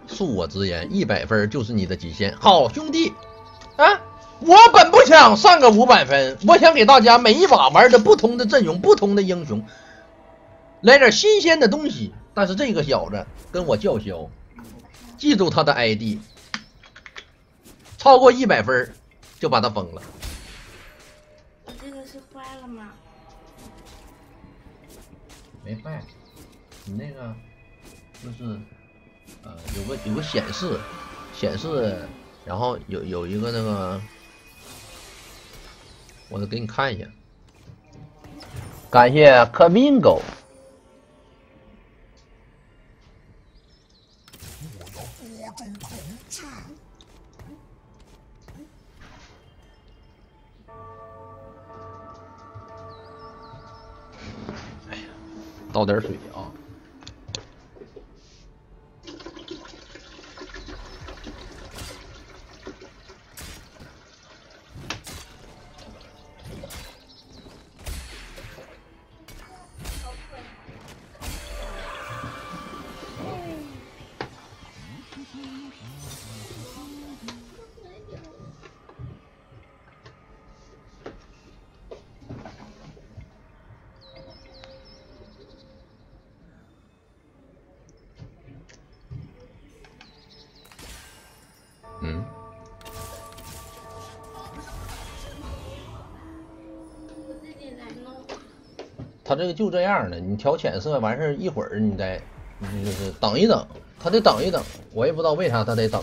恕我直言，100分就是你的极限。好兄弟，啊，我本不想上个500分，我想给大家每一把玩的不同的阵容、不同的英雄，来点新鲜的东西。但是这个小子跟我叫嚣，记住他的 ID， 超过100分就把他封了。 我这个是坏了吗？ 没坏，你那个就是有个显示，然后有一个那个，我得给你看一下。感谢科宾狗。哎呀，倒点水啊。他这个就这样的，你调浅色完事儿，一会儿你再，就是等一等，他得等一等，我也不知道为啥他得等。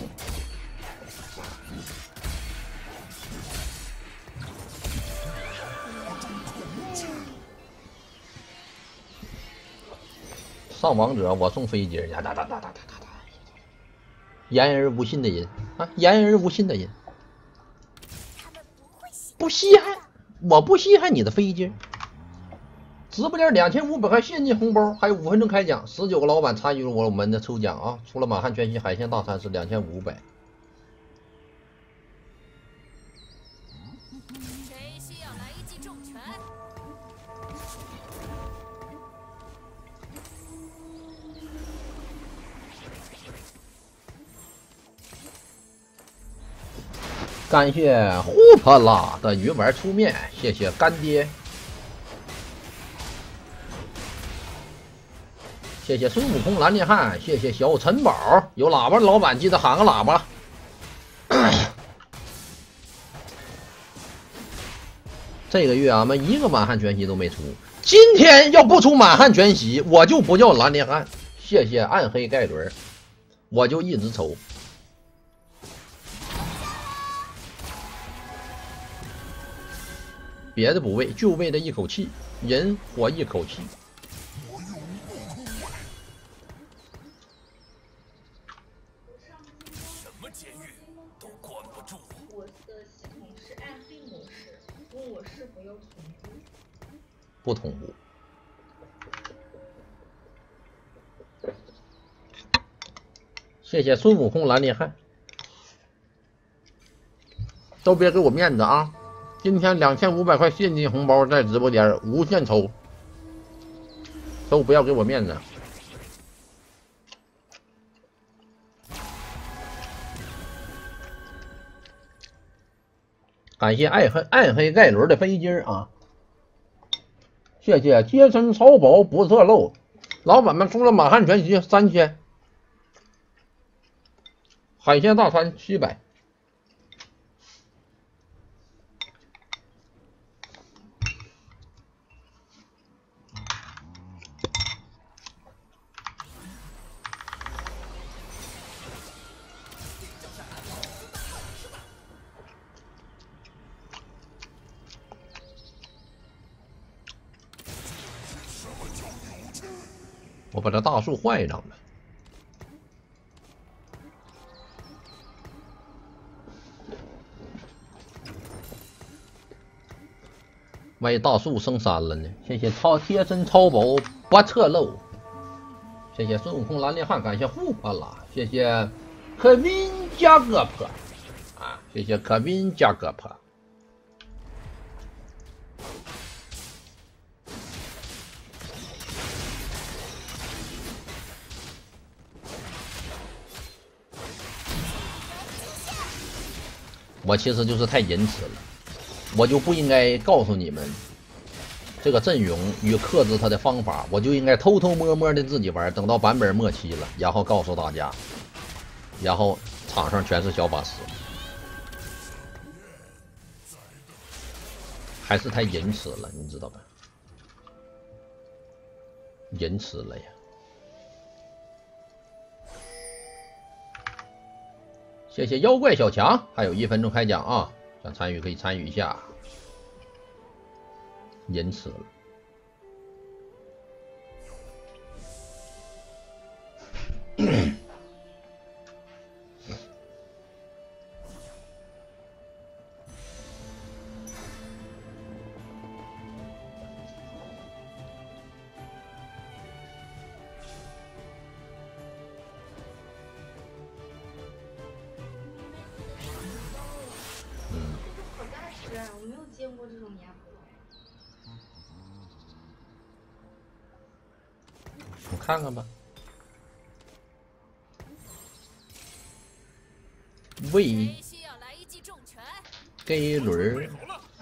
上王者我送飞机，呀哒哒哒哒哒哒哒，言而无信的人啊，言而无信的人，不稀罕，我不稀罕你的飞机。直播间2500块现金红包，还有5分钟开奖，19个老板参与了我们的抽奖啊！除了满汉全席海鲜大餐是2500。 谁需要来一记重拳？ 感谢呼泼辣的鱼丸粗面，谢谢干爹。谢谢孙悟空蓝电汉，谢谢小陈宝，有喇叭的老板记得喊个喇叭。这个月俺们一个满汉全席都没出，今天要不出满汉全席，我就不叫蓝电汉。谢谢暗黑盖伦，我就一直抽。别的不为，就为这一口气，人活一口气。不同步。谢谢孙悟空蓝电汉，都别给我面子啊！今天2500块现金红包在直播间无限抽，都不要给我面子。感谢暗黑盖伦的飞机啊！谢谢贴身超薄不侧漏，老板们出了满汉全席3000，海鲜大餐700。我把这大树换一张吧。万一大树升3了呢？谢谢贴身超薄不侧漏，谢谢孙悟空蓝电汉，感谢护款啦，谢谢可宾加戈坡啊，谢谢可宾加戈坡。 我其实就是太仁慈了，我就不应该告诉你们这个阵容与克制他的方法，我就应该偷偷摸摸的自己玩，等到版本末期了，然后告诉大家，然后场上全是小法师，还是太仁慈了，你知道吧？仁慈了呀！谢谢妖怪小强，还有1分钟开奖啊！想参与可以参与一下。仁慈了。 好大只啊！我没有见过这种牙婆。 我看看吧。喂， 谁需要来一记重拳？ 给轮儿，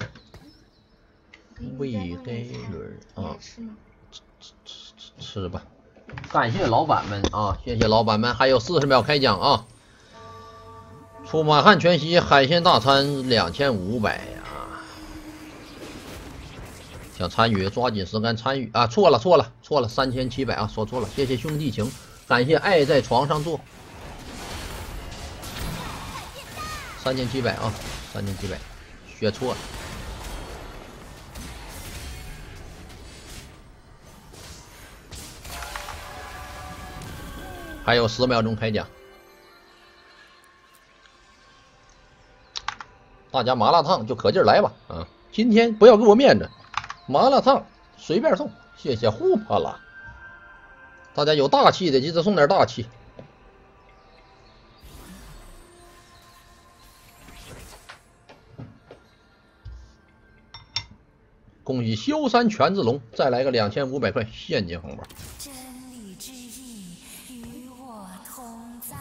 喂给轮儿啊，吃吧。感谢老板们啊，谢谢老板们，还有40秒开奖啊！出满汉全席海鲜大餐2500啊！想参与抓紧时间参与啊！错了3700啊，说错了，谢谢兄弟情，感谢爱在床上坐3700啊，3700，学错了。还有10秒钟开奖，大家麻辣烫就可劲儿来吧啊！今天不要给我面子，麻辣烫随便送，谢谢呼帕了。大家有大气的记得送点大气。恭喜萧山全子龙再来个2500块现金红包。 真理之意与我同在。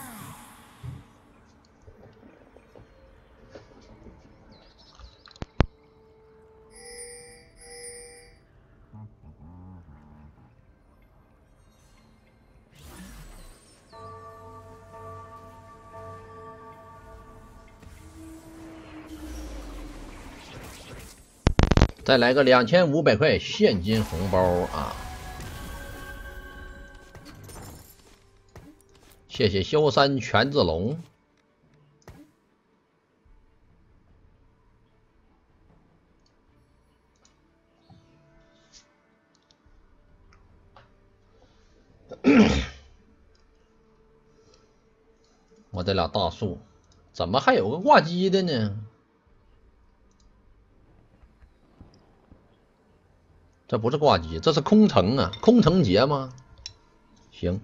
再来个2500块现金红包啊！谢谢萧山全子龙。我这俩大树怎么还有个挂机的呢？这不是挂机，这是空城啊！空城劫吗？行，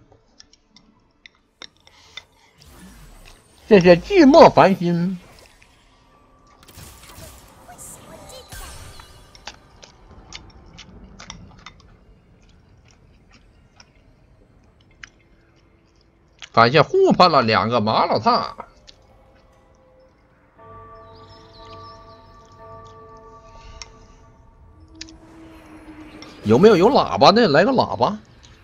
谢谢寂寞繁星。感谢互喷了2个麻辣烫。有没有喇叭的？来个喇叭。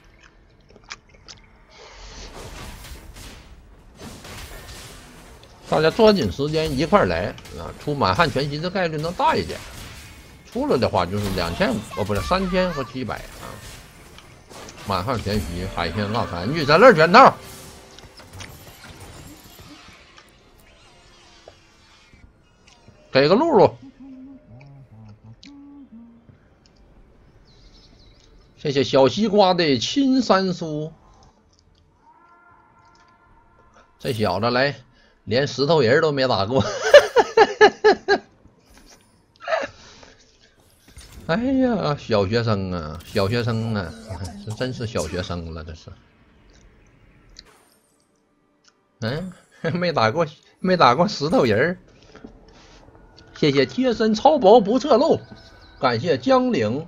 大家抓紧时间一块来啊！出满汉全席的概率能大一点，出了的话就是2500哦，不是3000和700啊。满汉全席海鲜大餐女3乐全套。给个露露。谢谢小西瓜的亲三叔，这小子来连石头人都没打过。哎呀，小学生啊，小学生啊，这真是小学生了，这是。没打过石头人。谢谢贴身超薄不侧漏，感谢江岭。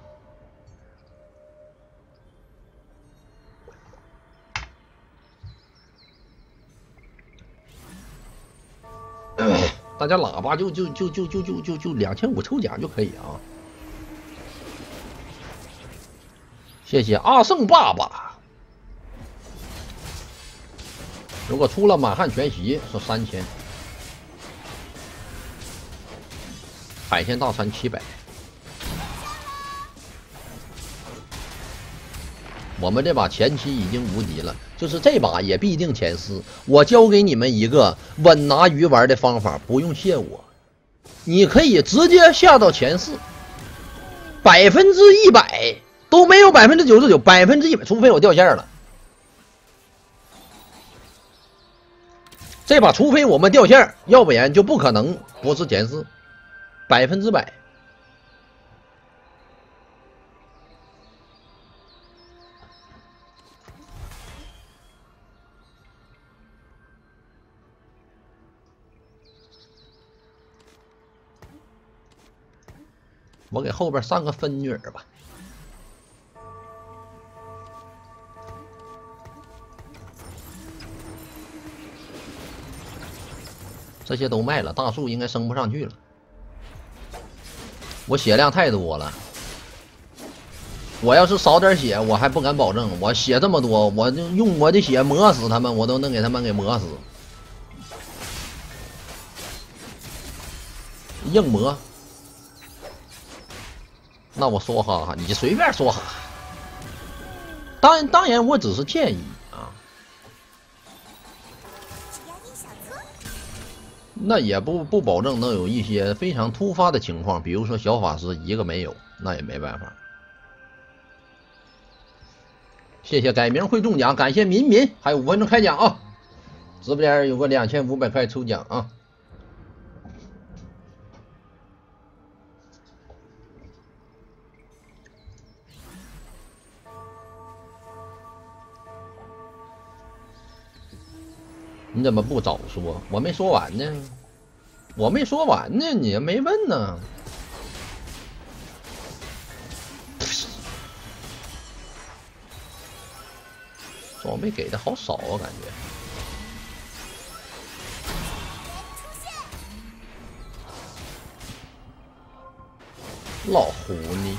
大家喇叭就2500抽奖就可以啊。谢谢阿胜爸爸。如果出了满汉全席是3000，海鲜大餐700。我们这把前期已经无敌了，就是这把也必定前4。我教给你们一个稳拿鱼丸的方法，不用谢我，你可以直接下到前4，100%都没有99%，100%，除非我掉线了。这把除非我们掉线，要不然就不可能不是前4，100%。我给后边上个分女儿吧。这些都卖了，大树应该升不上去了。我血量太多了，我要是少点血，我还不敢保证。我血这么多，我就用我的血磨死他们，我都能给他们给磨死。硬磨。那我说哈哈，你随便说哈。当然，我只是建议啊。那也不保证能有一些非常突发的情况，比如说小法师一个没有，那也没办法。谢谢改名会中奖，感谢民民，还有5分钟开奖啊！直播间有个2500块抽奖啊！你怎么不早说？我没说完呢，我没说完呢，你也没问呢。装备给的好少啊，感觉。老狐狸，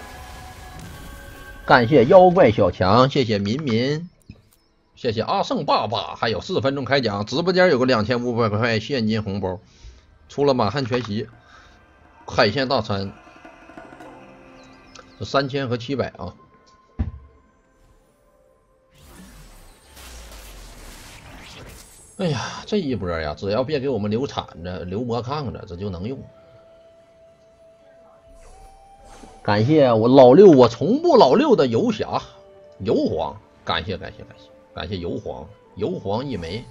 感谢妖怪小强，谢谢民民。谢谢阿胜爸爸，还有4分钟开奖，直播间有个2500块现金红包，出了满汉全席，海鲜大餐是3000和700啊。哎呀，这一波呀，只要别给我们留铲子、留魔抗子，这就能用。感谢我老六，我从不老六的游侠油皇，感谢油皇一枚。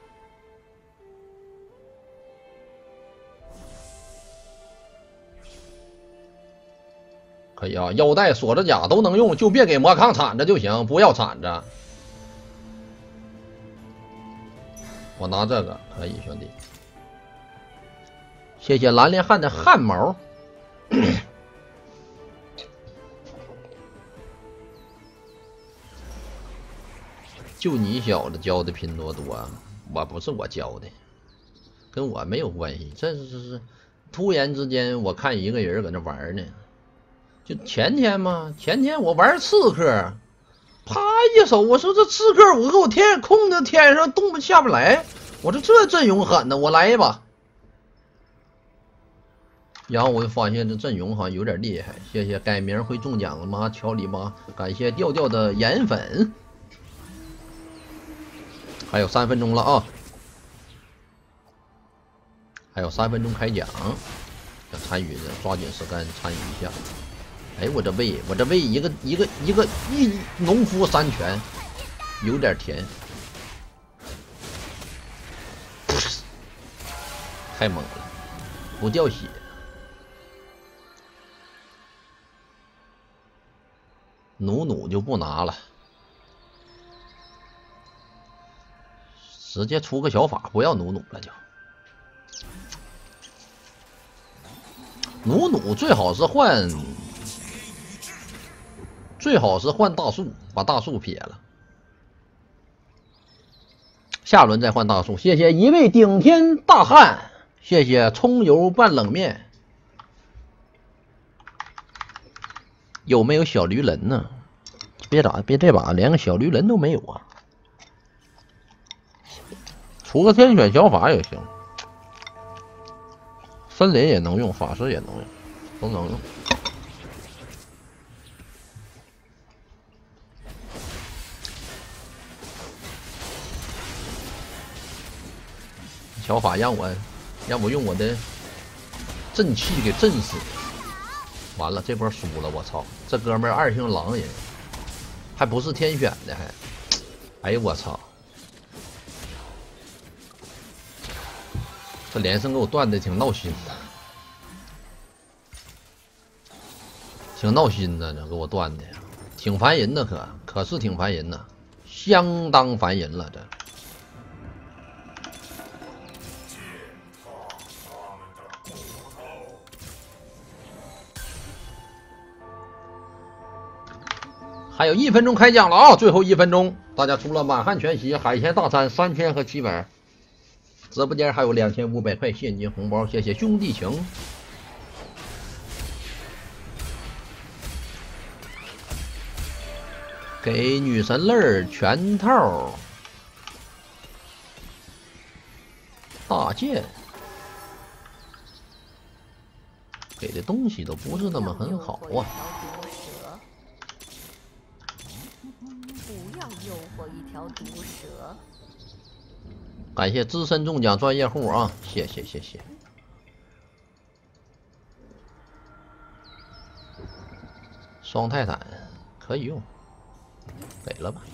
可以啊，腰带、锁子甲都能用，就别给魔抗铲子就行，不要铲子。我拿这个可以，兄弟。谢谢蓝莲汉的汗毛。就你小子教的拼多多，我不是我教的，跟我没有关系。这是突然之间，我看一个人搁那玩呢，就前天嘛，前天我玩刺客，啪一手，我说这刺客我给我控在天上动不下不来，我说这阵容狠的，我来一把。然后我就发现这阵容好像有点厉害。谢谢改名会中奖了吗？乔里吗？感谢调调的颜粉。还有3分钟了啊！还有3分钟开奖，想参与的抓紧时间参与一下。哎，我这喂一个农夫3拳，有点甜，太猛了，不掉血。弩就不拿了。直接出个小法，不要弩了就。弩最好是换大树，把大树撇了。下轮再换大树。谢谢一位顶天大汉， 谢谢葱油拌冷面。有没有小驴人呢？别这把连个小驴人都没有啊！出个天选小法也行，森林也能用，法师也能用，都能用。小法让我用我的震气给震死，完了这波输了，我操！这哥们儿二星狼人，还不是天选的还，哎呦我操！这连胜给我断的挺闹心的，挺闹心的，这给我断的，挺烦人的可是挺烦人的，相当烦人了这。还有1分钟开奖了啊！最后1分钟，大家除了满汉全席、海鲜大餐3000和700，直播间还有2500块现金红包，谢谢兄弟情。给女神泪儿全套大件，给的东西都不是那么很好啊。 不要诱惑一条毒蛇。 感谢资深中奖专业户啊，谢谢。双泰坦可以用，给了吧。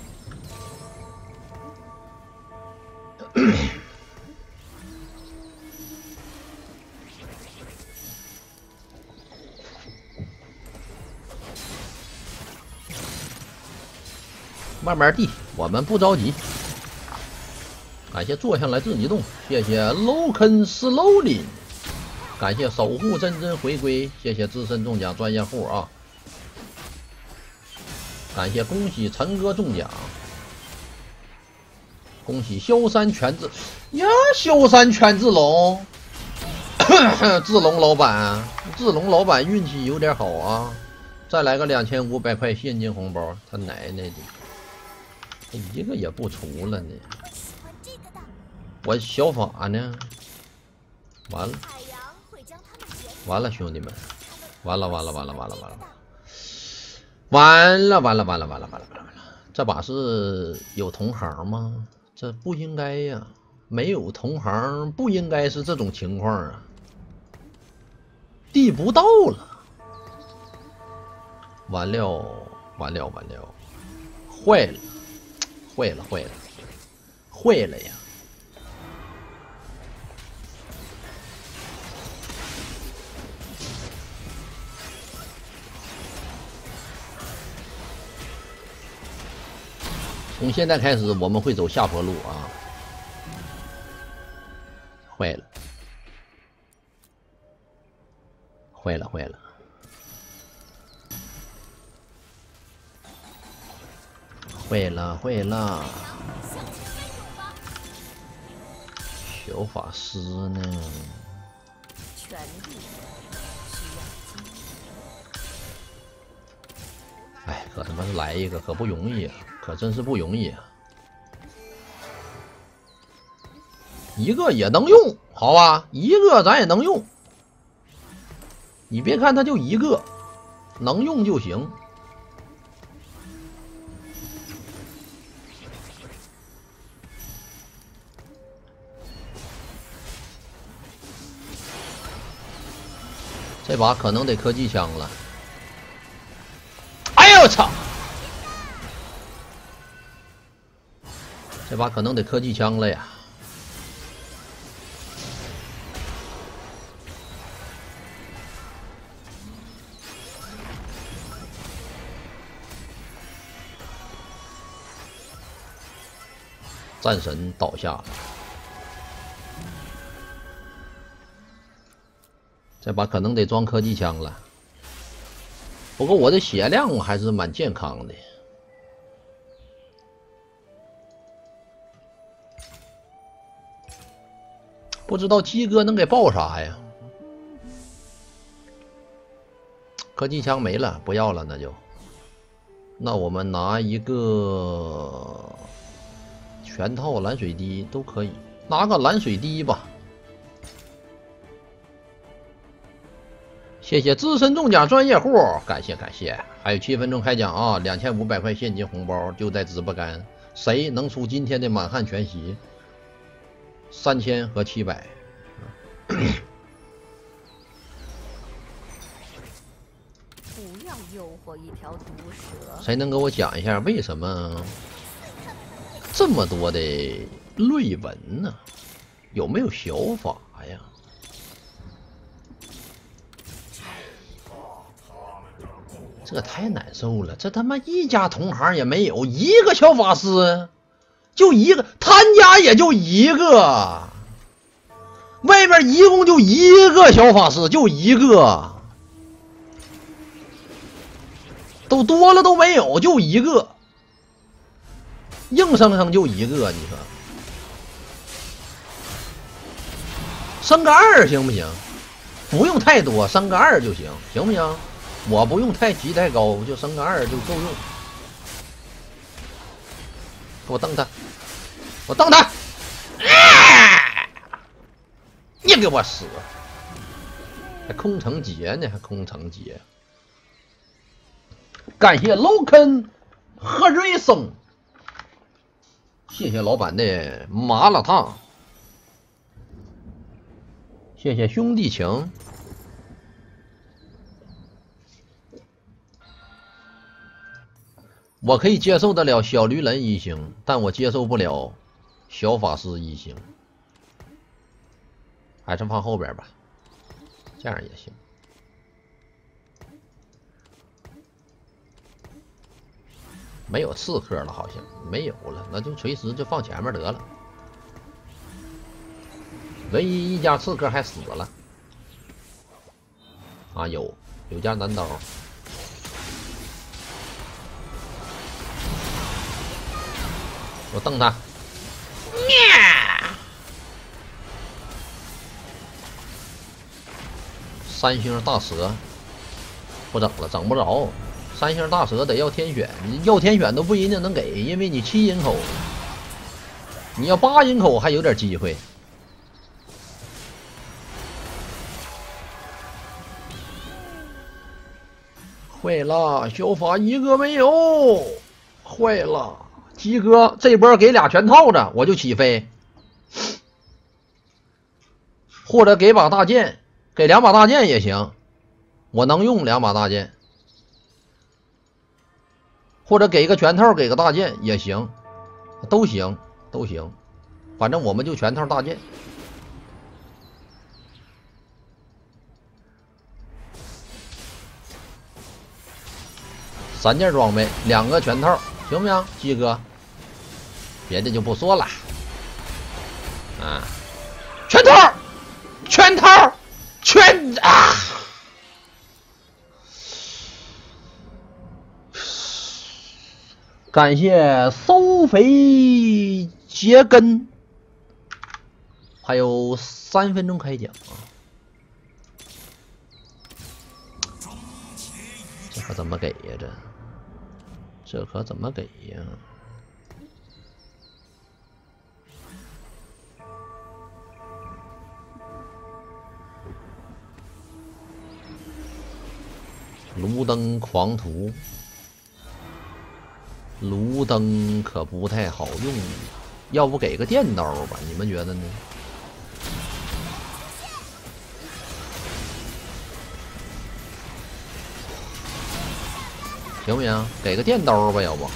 慢慢地，我们不着急。感谢坐下来自己动，谢谢 Loken Slowly， 感谢守护真真回归，谢谢资深中奖专业户啊，感谢恭喜陈哥中奖，恭喜萧山全智呀，萧山全智龙，智龙老板运气有点好啊，再来个2500块现金红包，他奶奶的！一个也不出了呢，我小法呢？完了，兄弟们，完了！这把是有同行吗？这不应该呀，没有同行不应该是这种情况啊，地不到了，完了，坏了呀！从现在开始，我们会走下坡路啊！坏了！小法师呢？ 权力需要经营。 哎，可他妈来一个，可不容易啊！可真是不容易啊！一个也能用，好吧？一个咱也能用。你别看他就一个，能用就行。这把可能得科技枪了。哎呦我操！这把可能得科技枪了呀。战神倒下了，这把可能得装科技枪了。不过我的血量还是蛮健康的。 不知道鸡哥能给爆啥呀？科技枪没了，不要了，那就。那我们拿一个全套蓝水滴都可以，拿个蓝水滴吧。谢谢资深中奖专业户，感谢感谢。还有7分钟开奖啊，2500块现金红包就在直播间，谁能出今天的满汉全席？3000和700。 不要诱惑一条毒蛇。 谁能给我讲一下为什么这么多的瑞文呢？有没有小法呀？这太难受了，这他妈一家同行也没有，一个小法师，就一个，他家也就一个，外边一共就一个小法师，就一个，都多了都没有，就一个，硬生生就一个，你说，升个2行不行？不用太多，升个2就行，行不行？我不用太级太高，就升个2就够用。给我蹬他，我蹬他！你给我死！还空城劫呢，还空城劫。感谢楼肯何瑞生，谢谢老板的麻辣烫，谢谢兄弟情。我可以接受得了小驴人1星，但我接受不了小法师1星，还是放后边吧，这样也行。没有刺客了，好像没有了，那就锤石就放前面得了。唯一一家刺客还死了啊，有家男刀。我瞪他，3星大蛇不整了，整不着。3星大蛇得要天选，你要天选都不一定能给，因为你7银口，你要8银口还有点机会。坏了，小法一个没有，坏了。鸡哥这波给俩全套着，我就起飞，或者给把大剑，给2把大剑也行，我能用2把大剑，或者给个全套，给个大剑也行，都行都行，反正我们就全套大剑。3件装备，2个全套，行不行？鸡哥，别的就不说了。啊，全套，全套，全啊！感谢收肥杰根，还有3分钟开奖啊！这可怎么给呀？这可怎么给呀？炉灯狂徒，炉灯可不太好用，要不给个电刀吧？你们觉得呢？行不行？给个电刀吧，要不？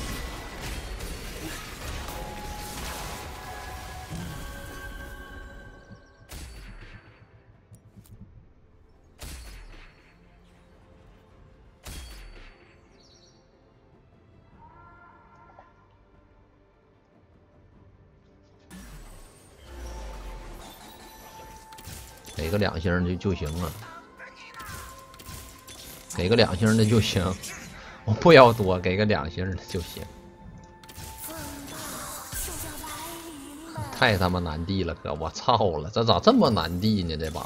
给个2星就行了，给个2星的就行。我不要多，给个2星的就行。 太他妈难地了，哥！我操了，这咋这么难地呢？这把，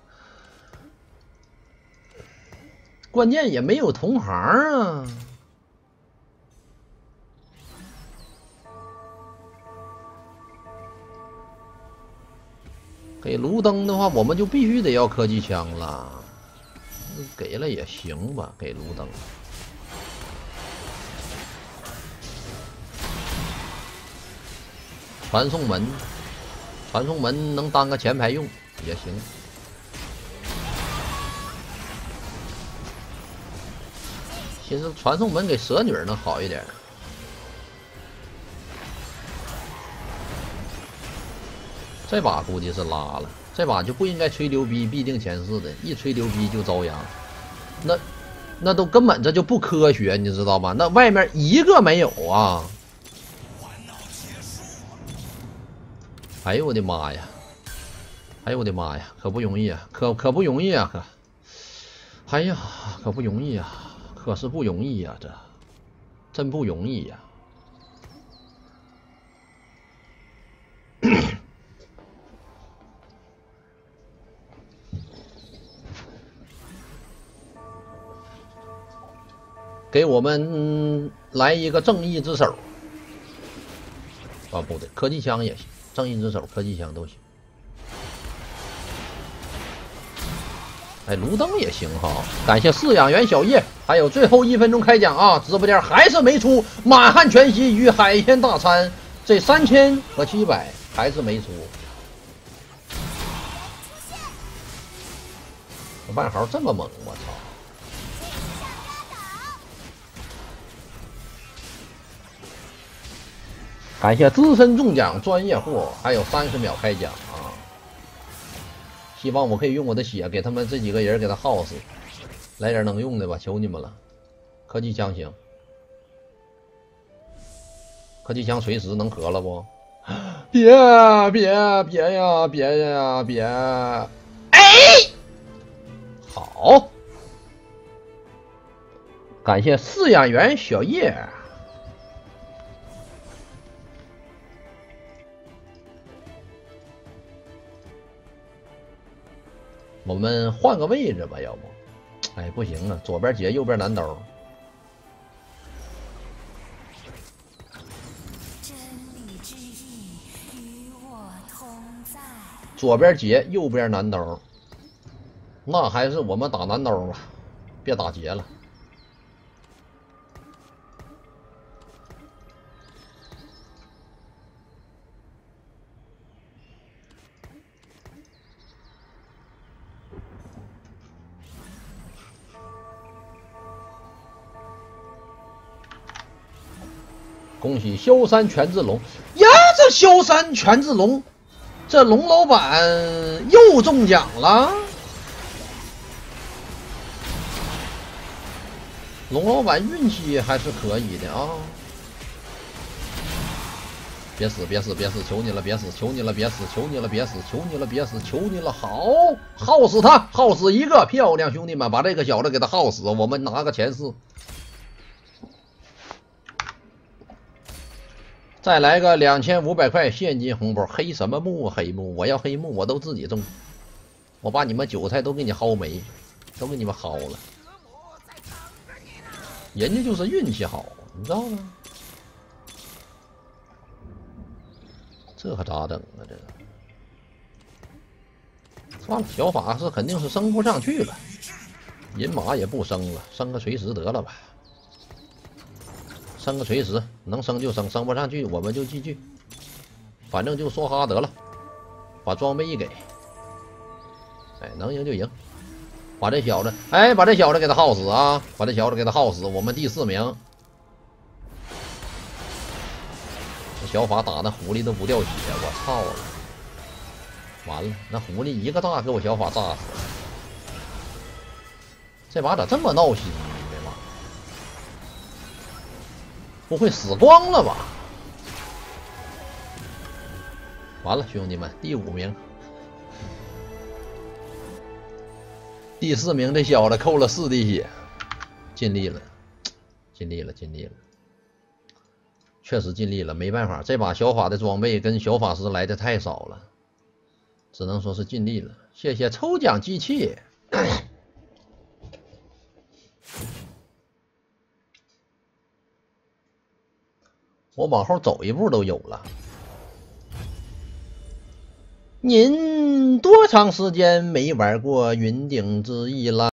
关键也没有同行啊。给卢登的话，我们就必须得要科技枪了。给了也行吧，给卢登。传送门，传送门能当个前排用也行。其实传送门给蛇女能好一点。这把估计是拉了，这把就不应该吹牛逼，必定前4的，一吹牛逼就遭殃。那都根本这就不科学，你知道吗？那外面一个没有啊！哎呦我的妈呀！哎呦我的妈呀！可不容易啊，可不容易啊，可！哎呀，可不容易啊，可是不容易呀，这真不容易呀！给我们来一个正义之手啊，不对，科技枪也行，正义之手、科技枪都行。哎，卢登也行哈，感谢饲养员小叶，还有最后1分钟开奖啊！直播间还是没出满汉全席与海鲜大餐，这3000和700还是没出。万豪这么猛，我操！感谢资深中奖专业户，还有30秒开奖啊！希望我可以用我的血给他们这几个人给他耗死，来点能用的吧，求你们了！科技枪行，科技枪随时能合了不？别呀别呀！哎，好，感谢饲养员小叶。我们换个位置吧，要不？哎，不行啊，左边劫，右边男刀。 真理之意与我同在。 左边劫，右边男刀。那还是我们打男刀吧，别打劫了。恭喜萧山全智龙呀！这萧山全智龙，这龙老板又中奖了。龙老板运气还是可以的啊！别死！求你了，别死！求你了，别死！求你了，别死！求你了，别死！求你了，好，耗死他，耗死一个，漂亮，兄弟们，把这个小子给他耗死，我们拿个前4。再来个2500块现金红包，黑什么木？黑木，我要黑木，我都自己种，我把你们韭菜都给你薅没，都给你们薅了。人家就是运气好，你知道吗？这可咋整啊？这算了，小法师肯定是升不上去了，银马也不升了，升个锤石得了吧。升个锤石，能升就升，升不上去我们就继续，反正就梭哈得了，把装备一给，哎，能赢就赢，把这小子，哎，把这小子给他耗死啊！把这小子给他耗死，我们第4名。这小法打那狐狸都不掉血，我操了！完了，那狐狸一个大给我小法炸死了，这把咋这么闹心？不会死光了吧？完了，兄弟们，第5名，第4名这小子扣了4滴血，尽力了，尽力了。 确实尽力了，没办法，这把小法的装备跟小法师来的太少了，只能说是尽力了。谢谢抽奖机器。我往后走一步都有了。您多长时间没玩过云顶之弈了？